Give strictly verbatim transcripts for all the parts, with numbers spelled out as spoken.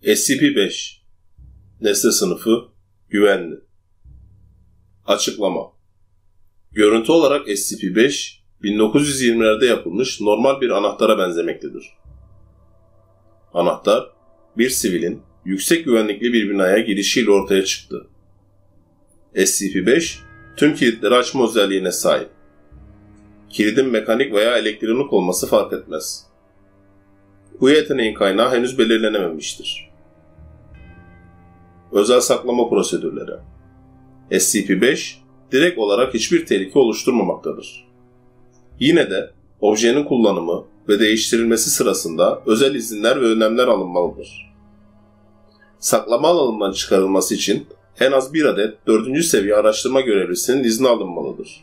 S C P beş Nesne sınıfı güvenli. Açıklama. Görüntü olarak S C P beş bin dokuz yüz yirmilerde yapılmış normal bir anahtara benzemektedir. Anahtar, bir sivilin yüksek güvenlikli bir binaya girişiyle ortaya çıktı. S C P beş tüm kilitleri açma özelliğine sahip. Kilidin mekanik veya elektronik olması fark etmez. Bu yeteneğin kaynağı henüz belirlenememiştir. Özel saklama prosedürleri. S C P beş direkt olarak hiçbir tehlike oluşturmamaktadır. Yine de objenin kullanımı ve değiştirilmesi sırasında özel izinler ve önlemler alınmalıdır. Saklama alanından çıkarılması için en az bir adet dördüncü seviye araştırma görevlisinin izni alınmalıdır.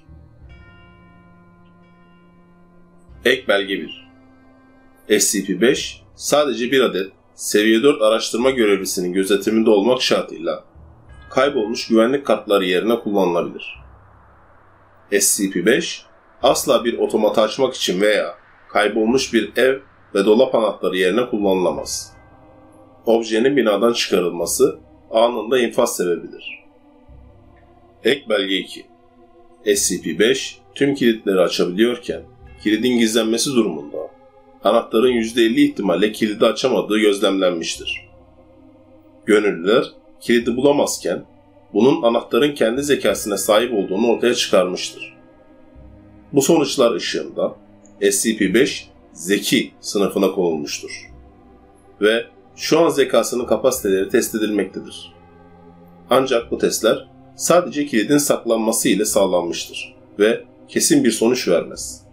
Ek belge bir. S C P beş sadece bir adet seviye dört araştırma görevlisinin gözetiminde olmak şartıyla kaybolmuş güvenlik kartları yerine kullanılabilir. S C P beş asla bir otomatı açmak için veya kaybolmuş bir ev ve dolap anahtarı yerine kullanılamaz. Objenin binadan çıkarılması anında infaz sebebidir. Ek belge iki. S C P beş tüm kilitleri açabiliyorken kilidin gizlenmesi durumunda anahtarın yüzde elli ihtimalle kilidi açamadığı gözlemlenmiştir. Gönüllüler kilidi bulamazken bunun anahtarın kendi zekasına sahip olduğunu ortaya çıkarmıştır. Bu sonuçlar ışığında S C P beş zeki sınıfına konulmuştur ve şu an zekasının kapasiteleri test edilmektedir. Ancak bu testler sadece kilidin saklanması ile sağlanmıştır ve kesin bir sonuç vermez.